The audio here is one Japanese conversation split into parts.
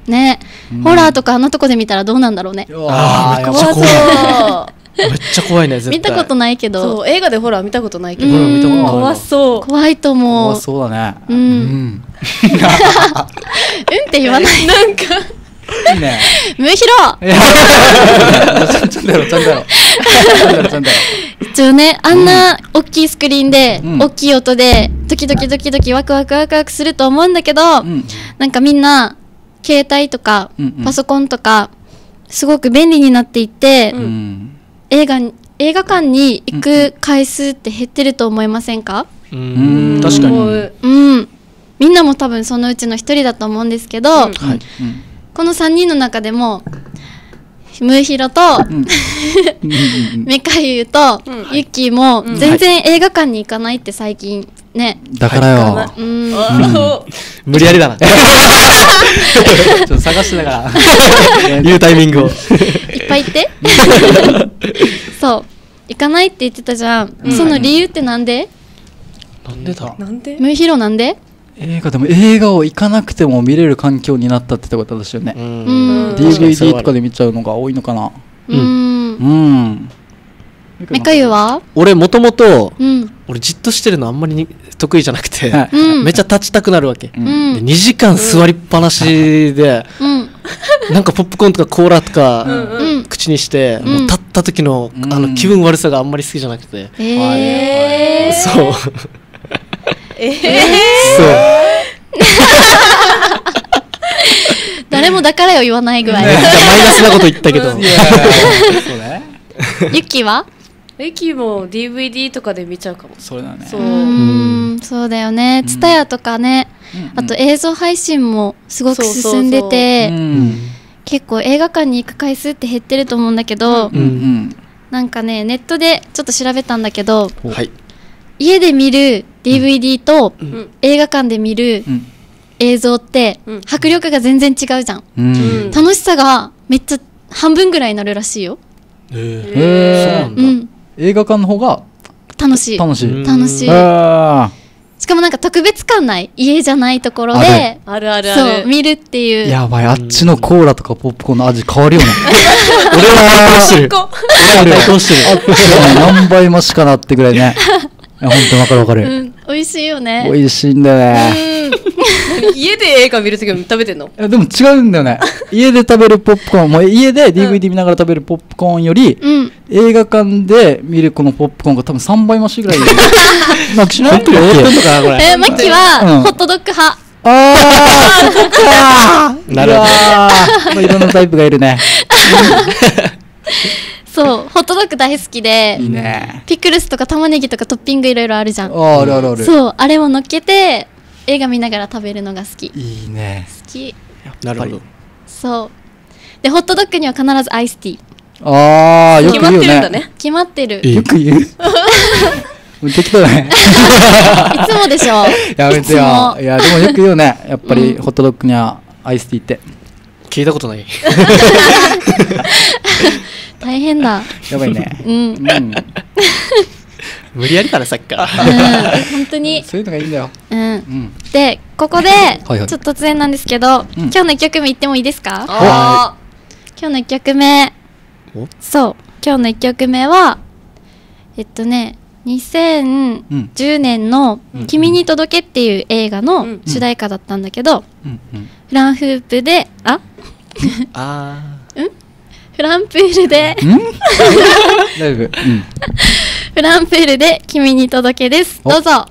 ね、ホラーとかあんなとこで見たらどうなんだろうね。 ああ、めっちゃ怖い。めっちゃ怖いね、絶対。 見たことないけど。 そう、映画でホラー見たことないけど。 ホラー見たことない。 怖そう。 怖いと思う。 怖そうだね。 うんって言わない。 なんかいいね。 むひろ。 ちゃんだろ。 一応ね、あんな大きいスクリーンで、大きい音でドキドキワクワクすると思うんだけど、なんかみんな携帯とかパソコンとかすごく便利になっていって、映画館に行く回数って減ってると思いませんか？ 確かに。 みんなも多分そのうちの一人だと思うんですけど、この3人の中でもムーヒロとメカユウとユッキーも全然映画館に行かないって最近ね。 だからよ。 無理やりだな。ちょっと探してたから言うタイミングをいっぱい言って。そう、行かないって言ってたじゃん。その理由ってなんで？ なんでだ？ なんで？ ムーヒロなんで？ 映画を行かなくても見れる環境になったってことですよね。DVD とかで見ちゃうのが多いのかな。 メカユは？ 俺もともと俺じっとしてるのあんまり得意じゃなくて、めっちゃ立ちたくなるわけ。で2時間座りっぱなしで、なんかポップコーンとかコーラとか口にして、もう立った時の気分悪さがあんまり好きじゃなくて。そう。 誰もだからよ言わない具合。 マイナスなこと言ったけど。 ユッキーは？ ユッキーも DVD とかで見ちゃうかも。 そうだね。 そうだよね。ツタヤとかね、あと映像配信もすごく進んでて、結構映画館に行く回数って減ってると思うんだけど、なんかね、ネットでちょっと調べたんだけど、家で見る DVD と映画館で見る映像って迫力が全然違うじゃん。楽しさがめっちゃ半分ぐらいになるらしいよ。 そうなんだ。映画館の方が楽しい。しかもなんか特別感ない、家じゃないところでそう見るっていう。 やばい、あっちのコーラとかポップコーンの味変わるよね。 俺は対抗してる。 何倍増しかなってぐらいね。本当わかる。 美味しいよね。 美味しいんだよね。 家で映画見るときも食べてんの？ でも違うんだよね。家で食べるポップコーン、もう家で DVD 見ながら食べるポップコーンより、映画館で見るこのポップコーンが多分3倍増しぐらい。なんかしない？ マキはホットドッグ派。 そっか。なるほど。いろんなタイプがいるね。 そう、ホットドッグ大好きで、ピクルスとか玉ねぎとかトッピングいろいろあるじゃん。 ある。 そう、あれを乗っけて映画見ながら食べるのが好き。 いいね。 好き。 なるほど。 そうで、ホットドッグには必ずアイスティー。 よく言うよね。 決まってる。 よく言う。適当だね。 いつもでしょ。 やめてよ。いやでもよく言うね。やっぱりホットドッグにはアイスティーって。 聞いたことない。 大変だ。 やばいね。 無理やりだな、さっきから。 本当に。 そういうのがいいんだよ。 で、ここでちょっと突然なんですけど、今日の1曲目言ってもいいですか？今日の1曲目、そう、今日の1曲目は2010年の「君に届け」っていう映画の主題歌だったんだけど、フランフープでフランプールでフランプールで「君に届け」です。どうぞ。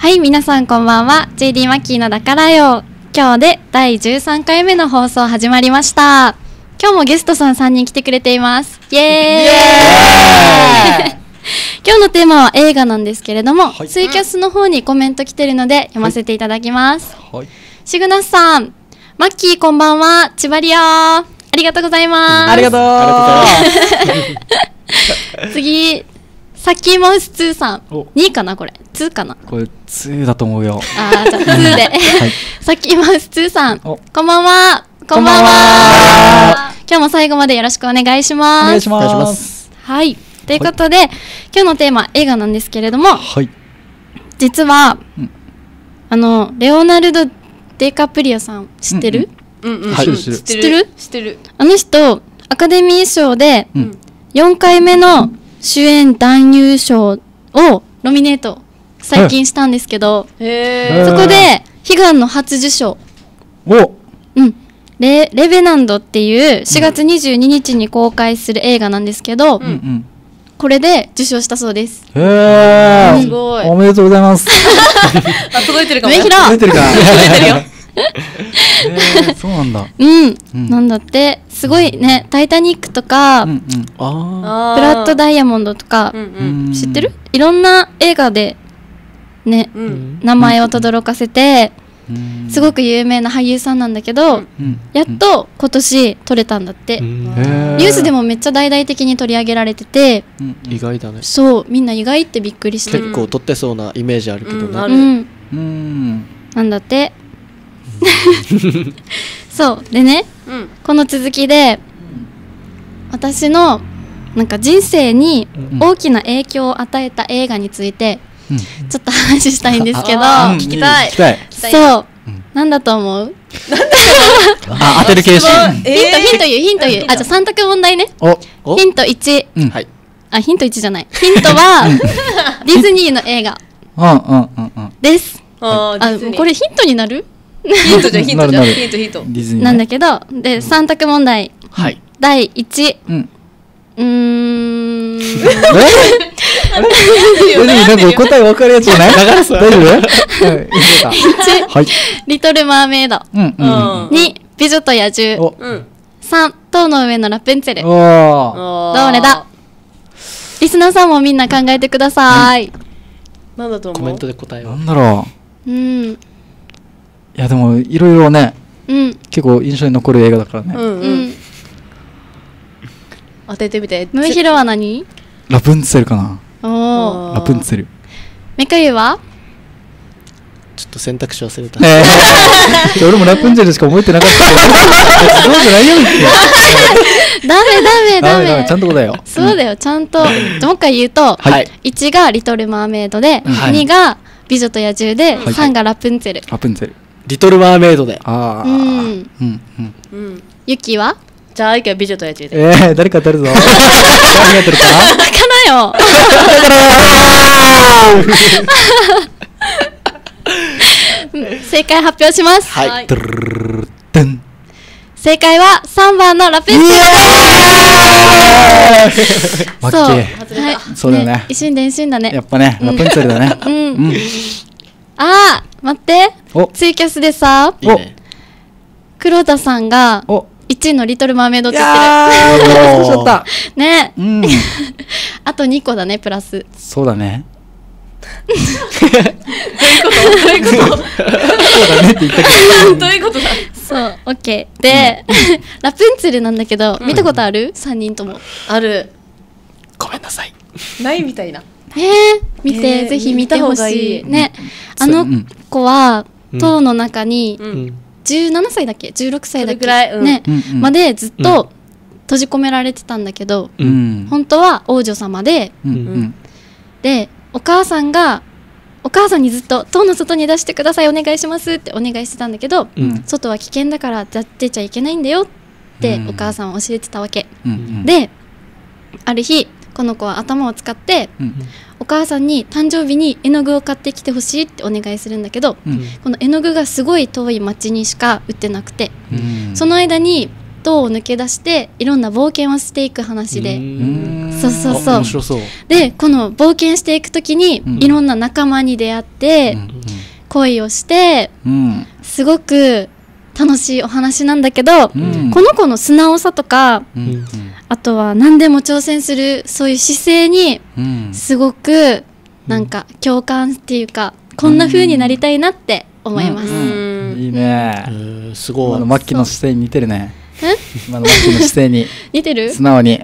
はい、皆さんこんばんは。 JD マッキーのだからよ。今日で第13回目の放送始まりました。今日もゲストさん3人来てくれています。イエーイ今日のテーマは映画なんですけれども、ツイキャスの方にコメント来てるので読ませていただきます。シグナスさん、マッキーこんばんは、千葉リオありがとうございます。 ありがとう次、サッキーマウス2さん、2かなこれ、2かな、 これ2だと思うよ。 じゃあ2でサッキーマウス2さん、こんばんは。こんばんは。今日も最後までよろしくお願いします。 お願いします。 はい、ということで、今日のテーマ映画なんですけれども、実は、レオナルド・デカプリオさん知ってる？ 知ってる。 あの人アカデミー賞で4回目の主演男優賞をノミネート最近したんですけど、そこで悲願の初受賞。レベナンドっていう4月22日に公開する映画なんですけど、これで受賞したそうです。 すごい。 おめでとうございます。 届いてるかも。 届いてるか。 そうなんだ。 なんだって、すごいね。タイタニックとか、ブラッドダイヤモンドとか、知ってる？いろんな映画でね、名前を轟かせて、すごく有名な俳優さんなんだけど、やっと今年撮れたんだって。ニュースでもめっちゃ大々的に取り上げられてて、 意外だね。 そう、みんな意外ってびっくりしてる。 結構撮ってそうなイメージあるけどね。 なんだってそうでね、この続きで私のなんか人生に大きな影響を与えた映画についてちょっと話したいんですけど、 聞きたい。 そう、なんだと思う？ 当てる形式。 ヒント言う。じゃあ3択問題ね。ヒント1。ヒント1じゃない。ヒントはディズニーの映画です。これヒントになる？ ヒント。 なんだけど、で3択問題。第1。 なんか答え分かるやつじゃない？大丈夫？ リトル・マーメイド。2、美女と野獣。3、塔の上のラプンツェル。どれだ？リスナーさんもみんな考えてください。 なんだと思う？ コメントで答えを。 なんだろう。いやでもいろいろね、結構印象に残る映画だからね。 当ててみて。 ムーヒロは何？ ラプンツェルかな。ラプンツェル。メカユは？ ちょっと選択肢忘れた。 俺もラプンツェルしか覚えてなかった。そうじゃないよって。 ダメ。 ちゃんと答えよ。 そうだよ、ちゃんと。もう一回言うと、1がリトル・マーメイドで、2が美女と野獣で、3がラプンツェル。 リトル・マーメイドで。 ユキは？ じゃあ、一回美女と野獣で。 誰か当たるぞ。誰か当たるかな？ だからよ。正解発表します。正解は3番のラプンツェル。 マッキー。そうだよね。 一瞬で一瞬だね。 やっぱね、ラプンツェルだね。 待って。ツイキャスでさ、黒田さんが1位のリトル・マーメイドって言ってる。ね。あと2個だね、プラス。 そうだね。 どういうこと？ そうだねって言ったけど。 どういうことだ？ そう、オッケー。で、ラプンツェルなんだけど、見たことある？3人とも。 ある。 ごめんなさい。 ないみたいな。 見て、ぜひ見てほしい。ね、あの子は塔の中に17歳だっけ16歳だっけねまでずっと閉じ込められてたんだけど、本当は王女様で、でお母さんにずっと塔の外に出してくださいお願いしますってお願いしてたんだけど、外は危険だから出ちゃいけないんだよってお母さんは教えてたわけ、である日この子は頭を使って、お母さんに誕生日に絵の具を買ってきてほしいってお願いするんだけど、この絵の具がすごい遠い町にしか売ってなくて、その間に島を抜け出していろんな冒険をしていく話で、そうそうそう。 面白そう。 でこの冒険していくときにいろんな仲間に出会って、恋をして、すごく楽しいお話なんだけど、この子の素直さとか、あとは何でも挑戦するそういう姿勢にすごくなんか共感っていうか、こんな風になりたいなって思います。 いいね。 すごい。 今のマッキーの姿勢に似てるね。今のマッキーの姿勢に似てる？ 素直に。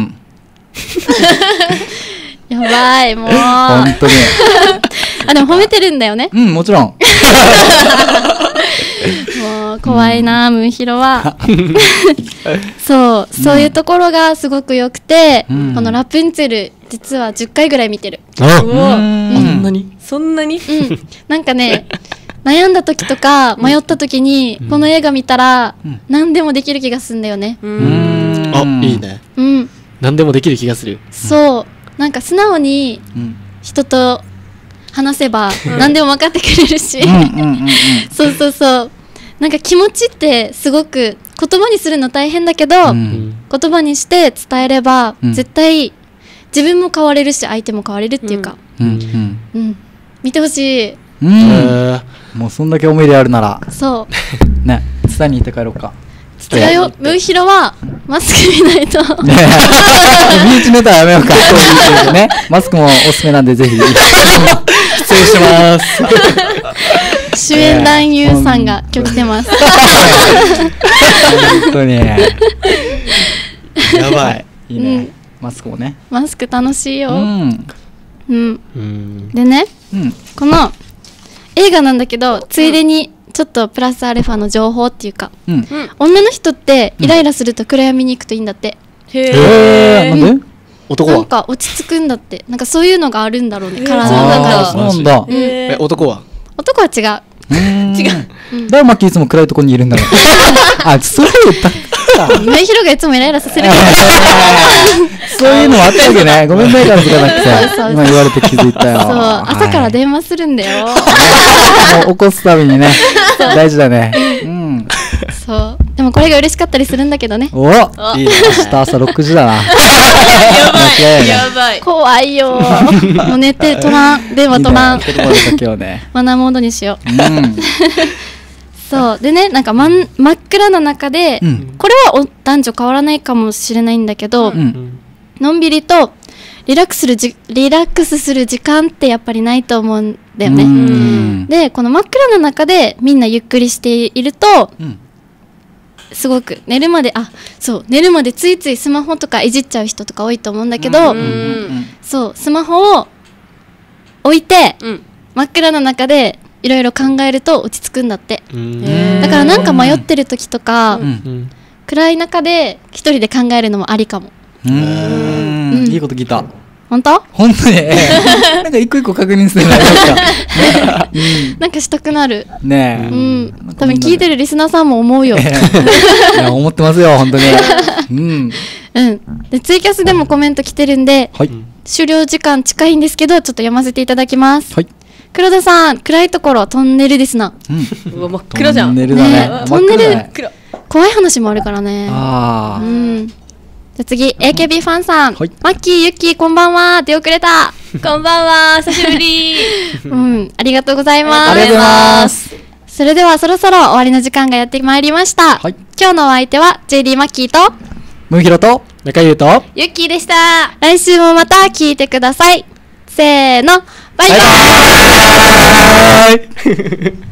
やばい、もう本当に。 あ、でも褒めてるんだよね。 もちろん。 もう怖いな、ムーヒロは。そういうところがすごく良くて、このラプンツェル実は10回ぐらい見てる。 あんなに？ そんなに？ なんかね、悩んだ時とか迷った時にこの映画見たら何でもできる気がするんだよね。 あ、いいね。何でもできる気がする。 そう、なんか素直に人と話せば何でも分かってくれるし、そうそうそう、なんか気持ちってすごく言葉にするの大変だけど、言葉にして伝えれば絶対自分も変われるし相手も変われるっていうか、見てほしい。 もうそんだけ思い入れあるならそうね、伝えに行って帰ろうか。 ムーヒロはマスク見ないとビーチネタはやめようか。マスクもおすすめなんでぜひ。失礼します。 主演男優さんが今日来てます。 本当にやばい。 いいね。マスクもね。 マスク楽しいよ。でね、この映画なんだけど、ついでにちょっとプラスアルファの情報っていうか、女の人ってイライラすると暗闇に行くといいんだって。 なんで？ 男は？ なんか落ち着くんだって。なんかそういうのがあるんだろうね、体の中に。 そうなんだ。 男は？ 男は違う。 違う。 だからマッキーいつも暗いところにいるんだろう。あ、そう言ったか。 ムーヒロがいつもイライラさせるから。 そういうのもあったわけね。ごめんね、からとかなくて。今言われて気づいたよ。 そう、朝から電話するんだよ。 起こすたびにね、大事だね。 そう。でもこれが嬉しかったりするんだけどね。 お、いいね。明日朝6時だな。 やばい。 怖いよ。もう寝て電話取らん。マナーモードにしよう。そうでね、なんか真っ暗な中で、これは男女変わらないかもしれないんだけど、のんびりとリラックスする時間ってやっぱりないと思うんだよね。でこの真っ暗な中でみんなゆっくりしていると、すごく寝るまでついついスマホとかいじっちゃう人とか多いと思うんだけど、そうスマホを置いて、真っ暗な中でいろいろ考えると落ち着くんだって。だからなんか迷ってる時とか、暗い中で一人で考えるのもありかも。 いいこと聞いた。 本当？ 本当に。なんか一個一個確認するのなんかしたくなる。 ねえ。 多分聞いてるリスナーさんも思うよ。 いや思ってますよ本当に。 でツイキャスでもコメント来てるんで、終了時間近いんですけどちょっと読ませていただきます。黒田さん、暗いところトンネルですな。 うわ真っ暗じゃん。 トンネルだね。 トンネル怖い話もあるからね。じゃあ次 AKB ファンさん、マッキー、ユッキーこんばんは。出遅れた。 こんばんは、久しぶり。 ありがとうございます。 ありがとうございます。 それではそろそろ終わりの時間がやってまいりました。今日のお相手は JD マッキーとムーヒロと中優とユッキーでした。 来週もまた聞いてください。せーの、バイバーイ。